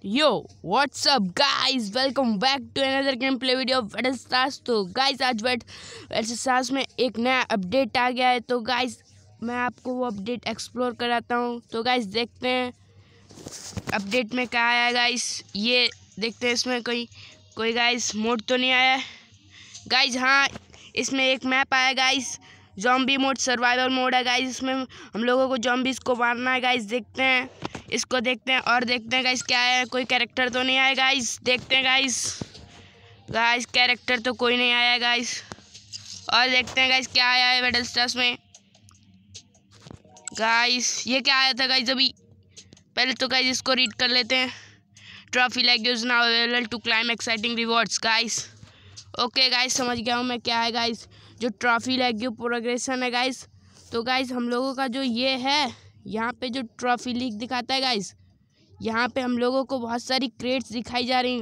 Yo whatsapp guys, welcome back to another game play video battle stars. तो guys आज battle stars में एक नया अपडेट आ गया है। तो गाइस मैं आपको वो अपडेट एक्सप्लोर कराता हूँ। तो गाइस देखते हैं अपडेट में क्या आया है। गाइस ये देखते हैं इसमें कोई गाइस मोड तो नहीं आया है गाइस। हाँ, इसमें एक मैप आया guys, zombie mode survival mode है गाइस। इसमें हम लोगों को ज़ॉम्बीज़ को मारना है गाइस। देखते हैं इसको, देखते हैं और देखते हैं गाइस क्या है। कोई कैरेक्टर तो नहीं आया गाइस, देखते हैं गाइस कैरेक्टर तो कोई नहीं आया गाइस। और देखते हैं गाइस क्या आया है बैटल स्टार्स में। गाइस ये क्या आया था गाइस अभी, पहले तो गाइस इसको रीड कर लेते हैं। Trophy like is now available to claim exciting rewards guys. Okay guys समझ गया हूँ मैं क्या है गाइस, जो ट्रॉफी लीग प्रोग्रेशन है गाइस। तो गाइस हम लोगों का जो ये है, यहाँ पे जो ट्रॉफी लीग दिखाता है गाइस, यहाँ पे हम लोगों को बहुत सारी क्रेट्स दिखाई जा रही हैं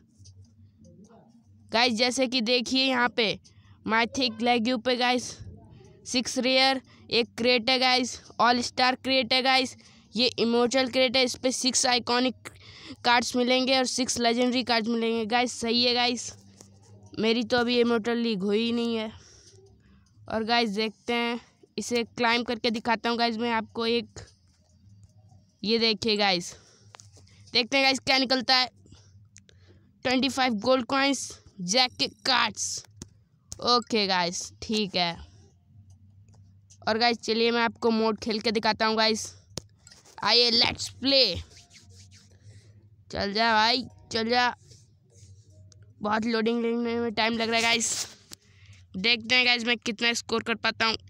गाइस। जैसे कि देखिए यहाँ पे माइथिक लेग्यू पे गाइस 6 रेयर एक क्रेट है गाइस, ऑल स्टार क्रेट है गाइस, ये इमोर्टल क्रेट है। इस पर 6 आइकॉनिक कार्ड्स मिलेंगे और 6 लेजेंडरी कार्ड्स मिलेंगे गाइस। सही है गाइस, मेरी तो अभी इमोर्टल लीग हुई ही नहीं है। और गाइस देखते हैं, इसे क्लाइम करके दिखाता हूँ गाइस मैं आपको एक। ये देखिए गाइस, देखते हैं गाइस क्या निकलता है। 25 gold coins, jacket cards. Okay guys ठीक है। और गाइस चलिए मैं आपको मोड खेल के दिखाता हूँ गाइस। आइए लेट्स प्ले। चल जा भाई चल जा, बहुत लोडिंग लेने में टाइम लग रहा है गाइस। देखते हैं गाइस मैं कितना स्कोर कर पाता हूँ।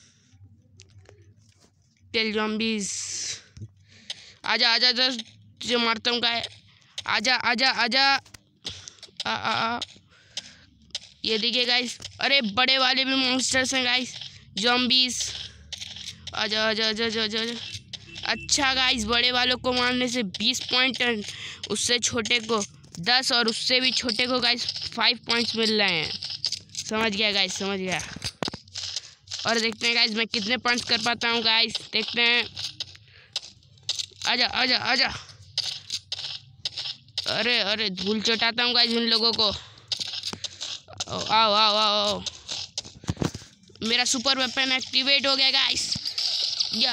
टेल ज़ॉम्बीज़ आजा आजा आजा, जो मारता हूँ गाइस। आजा आजा आजा आ, आ, आ। ये देखिए गाइस, अरे बड़े वाले भी मॉन्स्टर्स हैं गाइस, ज़ॉम्बीज़। आजा आजा आजा आजा आजा। अच्छा गाइस, बड़े वालों को मारने से 20 पॉइंट, उससे छोटे को 10 और उससे भी छोटे को गाइस 5 पॉइंट्स मिल रहे हैं। समझ गया गाइस, समझ गया। और देखते हैं गाइस मैं कितने पॉइंट्स कर पाता हूँ गाइस, देखते हैं। आजा आजा आजा। अरे अरे धूल चटाता हूँ गाइस इन लोगों को। आओ आओ आओ, मेरा सुपर वेपन एक्टिवेट हो गया गाइस। या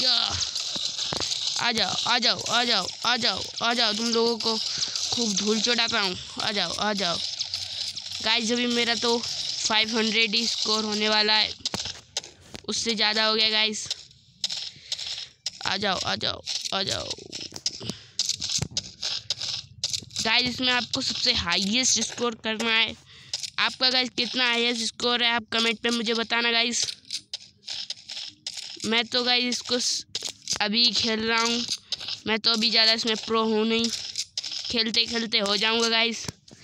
आ जाओ आ जाओ आ जाओ आ जाओ आ जाओ, तुम लोगों को खूब धूल चटाता हूँ। आ जाओ आ जाओ गाइस। अभी मेरा तो 500 ही स्कोर होने वाला है, उससे ज़्यादा हो गया गाइस। आ जाओ आ जाओ आ जाओ गाइस। इसमें आपको सबसे हाईएस्ट स्कोर करना है। आपका गाइस कितना हाईएस्ट स्कोर है आप कमेंट पे मुझे बताना गाइस। मैं तो गाइस इसको अभी खेल रहा हूँ, मैं तो अभी ज़्यादा इसमें प्रो हूँ नहीं, खेलते खेलते हो जाऊँगा गाइस।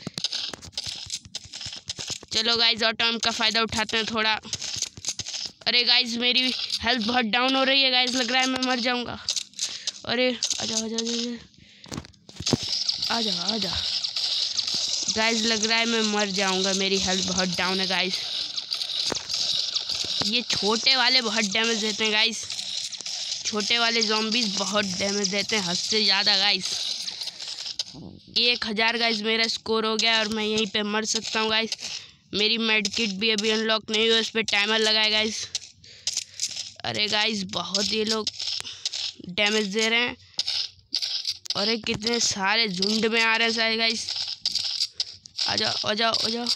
चलो गाइस और टाइम का फ़ायदा उठाते हैं थोड़ा। अरे गाइस मेरी हेल्थ बहुत डाउन हो रही है गाइस, लग रहा है मैं मर जाऊँगा। अरे आजा आजा आजा आजा आजा गाइस, लग रहा है मैं मर जाऊँगा, मेरी हेल्थ बहुत डाउन है गाइस। ये छोटे वाले बहुत डैमेज देते हैं गाइस, छोटे वाले ज़ॉम्बीज़ बहुत डैमेज देते हैं हद से ज़्यादा गाइस। 1000 गाइस मेरा स्कोर हो गया और मैं यहीं पे मर सकता हूँ गाइस। मेरी मेड किट भी अभी अनलॉक नहीं हुई, उस पर टाइमर लगाए गाइस। अरे गाइस बहुत ये लोग डैमेज दे रहे हैं, और ये कितने सारे झुंड में आ रहे हैं सारे गाइस। आ जाओ आ जाओ आ जाओ।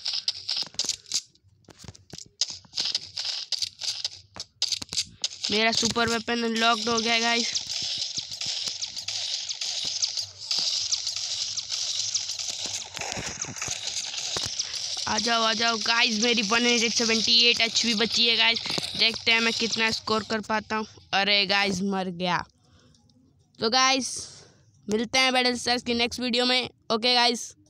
मेरा सुपर वेपन अनलॉक्ड हो गया गाइस। आ जाओ गाइस, मेरी 178 HP बची है गाइस। देखते हैं मैं कितना स्कोर कर पाता हूँ। अरे गाइस मर गया। तो गाइस मिलते हैं बैटल स्टार्स की नेक्स्ट वीडियो में। Okay guys.